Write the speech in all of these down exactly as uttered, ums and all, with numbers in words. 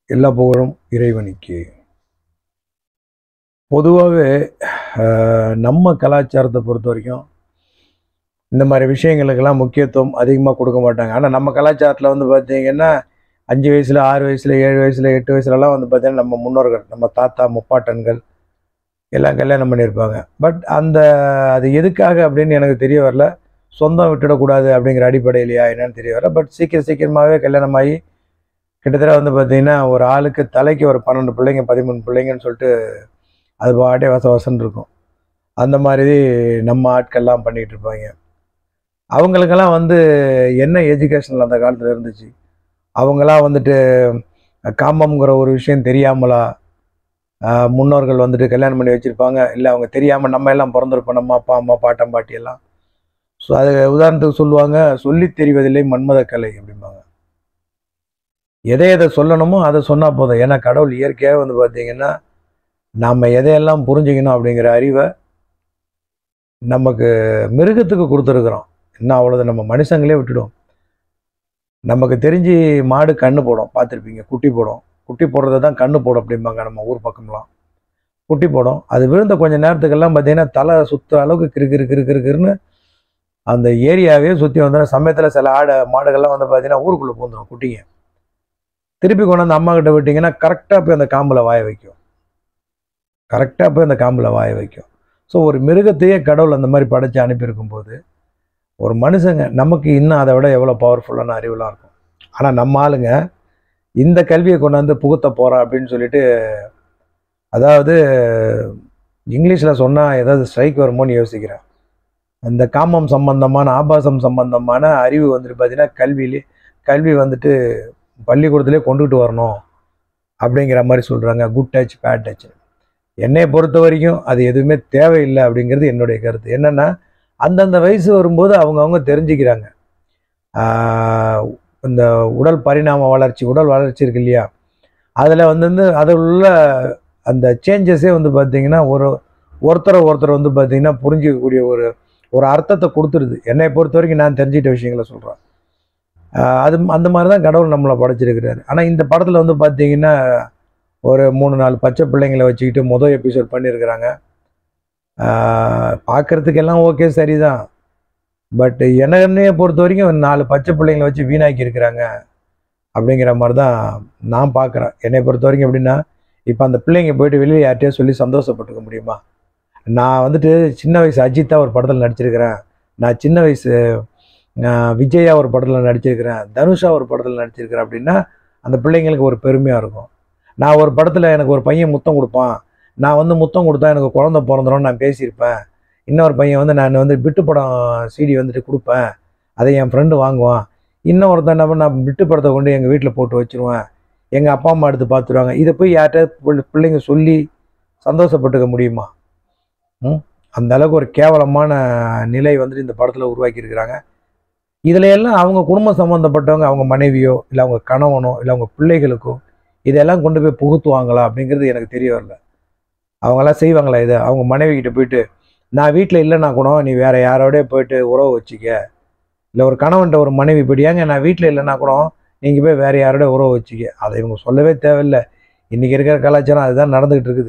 எல்லா புகழும் இறைவனுக்கு. பொதுவாகவே நம்ம கலாச்சாரத்தை பொறுத்த வரைக்கும் இந்த மாதிரி விஷயங்களுக்கெல்லாம் முக்கியத்துவம் அதிகமாக கொடுக்க மாட்டாங்க. ஆனால் நம்ம கலாச்சாரத்தில் வந்து பார்த்தீங்கன்னா அஞ்சு வயசில் ஆறு வயசில் ஏழு வயசில் எட்டு வயசுலலாம் வந்து பார்த்தீங்கன்னா நம்ம முன்னோர்கள், நம்ம தாத்தா முப்பாட்டன்கள் எல்லாம் கல்யாணம் பண்ணியிருப்பாங்க. பட் அந்த அது எதுக்காக அப்படின்னு எனக்கு தெரிய வரல. சொந்தம் விட்டுடக்கூடாது அப்படிங்கிற அடிப்படையிலையா என்னன்னு தெரிய வரல. பட் சீக்கிரம் சீக்கிரமாகவே கல்யாணம் ஆகி கிட்டத்தட்ட வந்து பார்த்தீங்கன்னா ஒரு ஆளுக்கு தலைக்கு ஒரு பன்னெண்டு பிள்ளைங்க பதிமூணு பிள்ளைங்கன்னு சொல்லிட்டு அது பாட்டே வச வசன்னு இருக்கும். அந்த மாதிரி நம்ம ஆட்கள்லாம் பண்ணிகிட்டு இருப்பாங்க. அவங்களுக்கெல்லாம் வந்து என்ன எஜுகேஷனில் அந்த காலத்தில் இருந்துச்சு? அவங்களாம் வந்துட்டு காமம்ங்கிற ஒரு விஷயம் தெரியாமலா முன்னோர்கள் வந்துட்டு கல்யாணம் பண்ணி வச்சுருப்பாங்க? இல்லை அவங்க தெரியாமல் நம்ம எல்லாம் பிறந்திருப்போம், நம்ம அப்பா அம்மா பாட்டம் பாட்டியெல்லாம். ஸோ அது உதாரணத்துக்கு சொல்லுவாங்க, சொல்லி தெரிவதில்லை மன்மத கலை அப்படிம்பாங்க. எதை எதை சொல்லணுமோ அதை சொன்னால் போதும். ஏன்னா கடவுள் இயற்கையாக வந்து பார்த்தீங்கன்னா நாம் எதையெல்லாம் புரிஞ்சுக்கணும் அப்படிங்கிற அறிவை நமக்கு மிருகத்துக்கு கொடுத்துருக்குறோம். இன்னும் அவ்வளோது நம்ம மனுஷங்களே விட்டுடும். நமக்கு தெரிஞ்சு மாடு கண்ணு போடும், பார்த்துருப்பீங்க. குட்டி போடும். குட்டி போடுறத தான் கண்ணு போடும் அப்படிம்பாங்க நம்ம ஊர் பக்கம்லாம். குட்டி போடும். அது விழுந்த கொஞ்சம் நேரத்துக்கெல்லாம் பார்த்தீங்கன்னா தலை சுற்றுற அளவுக்கு கிரு கிரு கிரு கிருக்குன்னு அந்த ஏரியாவே சுற்றி வந்தோன்னா சமயத்தில் சில ஆடு மாடுகள்லாம் வந்து பார்த்தீங்கன்னா ஊருக்குள்ளே பூந்துடும் குட்டிங்க. திருப்பி கொண்டாந்து அம்மா கிட்ட விட்டிங்கன்னா கரெக்டாக போய் அந்த காம்பில் வாய வைக்கும். கரெக்டாக போய் அந்த காம்பில் வாய வைக்கும். ஸோ ஒரு மிருகத்தையே கடவுள் அந்த மாதிரி படைச்சு அனுப்பியிருக்கும் போது ஒரு மனுஷங்க நமக்கு இன்னும் அதை விட எவ்வளோ பவர்ஃபுல்லான அறிவுலாம் இருக்கும். ஆனால் நம்ம ஆளுங்க இந்த கல்வியை கொண்டாந்து புகுத்த போகிறோம் அப்படின்னு சொல்லிட்டு, அதாவது இங்கிலீஷில் சொன்னால் ஏதாவது ஸ்ட்ரைக் வருமோன்னு யோசிக்கிறேன். இந்த காமம் சம்பந்தமான ஆபாசம் சம்பந்தமான அறிவு வந்துட்டு பார்த்தீங்கன்னா கல்வியிலே கல்வி வந்துட்டு பள்ளிக்கூடத்துலேயே கொண்டுகிட்டு வரணும் அப்படிங்கிற மாதிரி சொல்கிறாங்க. Good touch bad touch. என்னை பொறுத்த வரைக்கும் அது எதுவுமே தேவையில்லை அப்படிங்கிறது என்னுடைய கருத்து. என்னென்னா அந்தந்த வயசு வரும்போது அவங்கவுங்க தெரிஞ்சுக்கிறாங்க. இந்த உடல் பரிணாம வளர்ச்சி உடல் வளர்ச்சி இருக்கு இல்லையா, அதில் வந்து அதில் உள்ள அந்த சேஞ்சஸே வந்து பார்த்திங்கன்னா ஒரு ஒருத்தரை ஒருத்தர் வந்து பார்த்திங்கன்னா புரிஞ்சிக்கக்கூடிய ஒரு ஒரு அர்த்தத்தை கொடுத்துருது. என்னை பொறுத்த வரைக்கும் நான் தெரிஞ்சிட்ட விஷயங்களை சொல்கிறேன். அது அந்த மாதிரி தான் கடவுள் நம்மளை படைச்சிருக்கிறாரு. ஆனால் இந்த படத்தில் வந்து பார்த்திங்கன்னா ஒரு மூணு நாலு பச்சை பிள்ளைங்களை வச்சுக்கிட்டு மொதல் எபிசோட் பண்ணியிருக்கிறாங்க. பார்க்குறதுக்கு எல்லாம் ஓகே சரிதான். பட் என்னைய பொறுத்த வரைக்கும் நாலு பச்சை பிள்ளைங்களை வச்சு வீணாக்கி இருக்கிறாங்க அப்படிங்கிற மாதிரி தான் நான் பார்க்குறேன். என்னை பொறுத்த வரைக்கும் எப்படின்னா, இப்போ அந்த பிள்ளைங்க போயிட்டு வெளியே யார்கிட்டயோ சொல்லி சந்தோஷப்பட்டுக்க முடியுமா? நான் வந்துட்டு சின்ன வயசு அஜித்தா ஒரு படத்தில் நடிச்சிருக்கிறேன், நான் சின்ன வயசு விஜயா ஒரு படத்தில் நடிச்சிருக்கிறேன், தனுஷா ஒரு படத்தில் நடிச்சிருக்கிறேன் அப்படின்னா அந்த பிள்ளைங்களுக்கு ஒரு பெருமையாக இருக்கும். நான் ஒரு படத்தில் எனக்கு ஒரு பையன் முத்தம் கொடுப்பான், நான் வந்து முத்தம் கொடுத்தா எனக்கு குழந்தை பிறந்துடும் நான் பேசியிருப்பேன். இன்னொரு பையன் வந்து நான் வந்து பிட்டு படம் சிடி வந்துட்டு கொடுப்பேன், அதை என் ஃப்ரெண்டு வாங்குவான். இன்னொருத்தன் என்ன பண்ண, நான் பிட்டு படத்தை கொண்டு எங்கள் வீட்டில் போட்டு வச்சுருவேன், எங்கள் அப்பா அம்மா எடுத்து பார்த்துருவாங்க. இதை போய் யார்கிட்ட பிள்ளைங்க சொல்லி சந்தோஷப்பட்டுக்க முடியுமா? ம் அந்த அளவுக்கு ஒரு கேவலமான நிலை வந்துட்டு இந்த படத்தில் உருவாக்கியிருக்கிறாங்க. இதில் எல்லாம் அவங்க குடும்பம் சம்மந்தப்பட்டவங்க, அவங்க மனைவியோ இல்லை அவங்க கணவனோ இல்லை அவங்க பிள்ளைகளுக்கோ இதெல்லாம் கொண்டு போய் புகுத்துவாங்களா அப்படிங்கிறது எனக்கு தெரிய வரல. அவங்களாம் செய்வாங்களா இதை? அவங்க மனைவி கிட்ட போயிட்டு நான் வீட்டில் இல்லைன்னா கூட நீ வேறு யாரோடய போயிட்டு உறவு வச்சுக்க, இல்லை ஒரு கணவன்ட்ட ஒரு மனைவி போயிட்டியாங்க நான் வீட்டில் இல்லைன்னா கூட நீங்கள் போய் வேறு யாரோடய உறவு வச்சுக்க. அதை இவங்க சொல்லவே தேவையில்லை. இன்றைக்கி இருக்கிற கலாச்சாரம் அதுதான் நடந்துக்கிட்டு இருக்குது,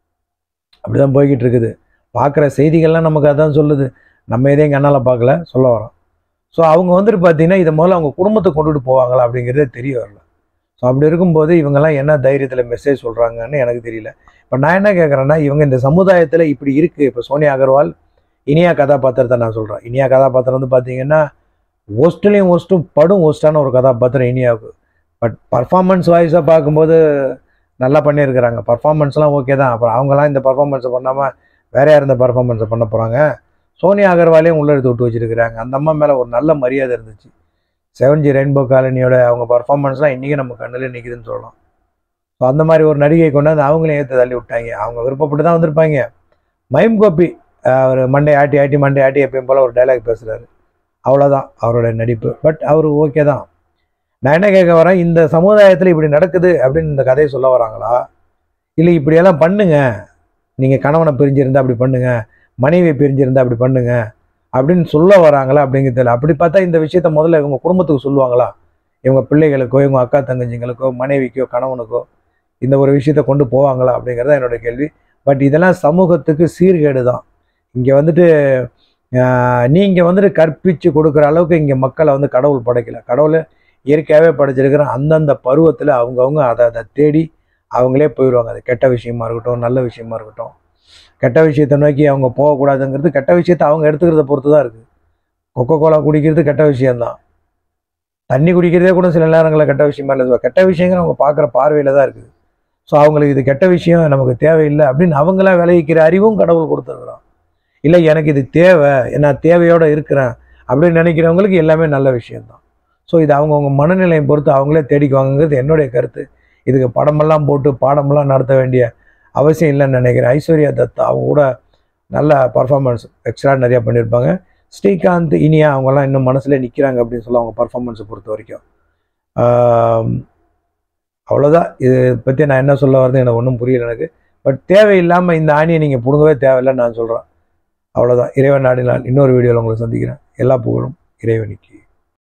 அப்படி தான் போய்கிட்டு இருக்குது. பார்க்குற செய்திகள்லாம் நமக்கு அதான் சொல்லுது. நம்ம எதையும் கண்ணால் பார்க்கல, சொல்ல வரோம். ஸோ அவங்க வந்துட்டு பார்த்தீங்கன்னா இதை முதல்ல அவங்க குடும்பத்தை கொண்டுட்டு போவாங்களா அப்படிங்கிறதே தெரிய வரல. ஸோ அப்படி இருக்கும்போது இவங்கெல்லாம் என்ன தைரியத்தில் மெசேஜ் சொல்கிறாங்கன்னு எனக்கு தெரியல. இப்போ நான் என்ன கேட்குறேன்னா, இவங்க இந்த சமுதாயத்தில் இப்படி இருக்குது. இப்போ சோனியா அகர்வால் இனியா கதாபாத்திரத்தை நான் சொல்கிறேன். இனியா கதாபாத்திரம் வந்து பார்த்தீங்கன்னா ஒஸ்ட்லேயும் ஒஸ்ட்டும் படும் ஒஸ்ட்டான ஒரு கதாபாத்திரம் இனியாவுக்கு. பட் பர்ஃபார்மன்ஸ் வாய்ஸாக பார்க்கும்போது நல்லா பண்ணியிருக்கிறாங்க. பர்ஃபார்மன்ஸ்லாம் ஓகே தான். அப்புறம் அவங்களாம் இந்த பர்ஃபார்மன்ஸை பண்ணாமல் வேற யார் இந்த பர்ஃபார்மன்ஸை பண்ண போகிறாங்க? சோனியா அகர்வாலையும் உள்ள எடுத்து விட்டு வச்சுருக்கிறாங்க. அந்த அம்மா மேலே ஒரு நல்ல மரியாதை இருந்துச்சு. செவன் ஜி ரெயின்போ காலனியோட அவங்க பர்ஃபார்மன்ஸ்லாம் இன்றைக்கி நம்ம கண்ணில் நிற்குதுன்னு சொல்லலாம். ஸோ அந்த மாதிரி ஒரு நடிகை கொண்டாந்து அவங்களையும் ஏற்று தள்ளி விட்டாங்க. அவங்க விருப்பப்பட்டு தான் வந்திருப்பாங்க. மயம் கோபி அவர் மண்டே ஆட்டி ஆட்டி மண்டே ஆட்டி எப்பயும் போல் ஒரு டைலாக் பேசுகிறாரு, அவ்வளோதான் அவரோட நடிப்பு. பட் அவர் ஓகே தான். நான் என்ன கேட்க வரேன், இந்த சமுதாயத்தில் இப்படி நடக்குது அப்படின்னு இந்த கதையை சொல்ல வராங்களா, இல்லை இப்படியெல்லாம் பண்ணுங்க, நீங்கள் கணவனை பிரிஞ்சிருந்தா அப்படி பண்ணுங்க, மனைவியை பிரிஞ்சிருந்தா அப்படி பண்ணுங்க அப்படின்னு சொல்ல வராங்களா அப்படிங்கிறது தெரியல. அப்படி பார்த்தா இந்த விஷயத்த முதல்ல இவங்க குடும்பத்துக்கு சொல்லுவாங்களா? இவங்க பிள்ளைகளுக்கோ இவங்க அக்கா தங்கச்சிங்களுக்கோ மனைவிக்கோ கணவனுக்கோ இந்த ஒரு விஷயத்தை கொண்டு போவாங்களா அப்படிங்கிறத என்னோடய கேள்வி. பட் இதெல்லாம் சமூகத்துக்கு சீர்கேடு தான். இங்கே வந்துட்டு நீங்கள் வந்துட்டு கற்பித்து கொடுக்குற அளவுக்கு இங்கே மக்களை வந்து கடவுள் படைக்கலை. கடவுளை இயற்கையாகவே படைச்சிருக்கிற அந்தந்த பருவத்தில் அவங்கவுங்க அதை அதை தேடி அவங்களே போயிடுவாங்க. அது கெட்ட விஷயமா இருக்கட்டும், நல்ல விஷயமா இருக்கட்டும். கெட்ட விஷயத்தை நோக்கி அவங்க போகக்கூடாதுங்கிறது கெட்ட விஷயத்தை அவங்க எடுத்துக்கிறத பொறுத்து தான் இருக்குது. கொக்கோ கோலா குடிக்கிறது கெட்ட விஷயந்தான். தண்ணி குடிக்கிறதே கூட சில நேரங்களில் கெட்ட விஷயமா இல்லை. கெட்ட விஷயங்கள் அவங்க பார்க்குற பார்வையில் தான் இருக்குது. ஸோ அவங்களுக்கு இது கெட்ட விஷயம் நமக்கு தேவையில்லை அப்படின்னு அவங்களா விளைவிக்கிற அறிவும் கடவுள் கொடுத்துருக்குறான். இல்லை எனக்கு இது தேவை, நான் தேவையோடு இருக்கிறேன் அப்படின்னு நினைக்கிறவங்களுக்கு எல்லாமே நல்ல விஷயந்தான். ஸோ இது அவங்கவுங்க மனநிலையை பொறுத்து அவங்களே தேடிக்குவாங்கிறது என்னுடைய கருத்து. இதுக்கு படமெல்லாம் போட்டு பாடமெல்லாம் நடத்த வேண்டிய அவசியம் இல்லைன்னு நினைக்கிறேன். ஐஸ்வர்யா தத் அவங்க கூட நல்ல பர்ஃபார்மன்ஸ் எக்ஸ்ட்ரா நிறையா பண்ணியிருப்பாங்க. ஸ்ரீகாந்த், இனியா அவங்கெல்லாம் இன்னும் மனசுலேயே நிற்கிறாங்க அப்படின்னு சொல்லி அவங்க பர்ஃபார்மன்ஸை பொறுத்த வரைக்கும். அவ்வளோதான். இதை பற்றி நான் என்ன சொல்ல வரது எனக்கு ஒன்றும் புரியல எனக்கு. பட் தேவையில்லாமல் இந்த ஆணியை நீங்கள் பிடுங்கவே தேவையில்லைன்னு நான் சொல்கிறேன். அவ்வளோதான். இறைவன் நாடினால் இன்னொரு வீடியோவில் உங்களை சந்திக்கிறேன். எல்லா புகழும் இறைவனுக்கு.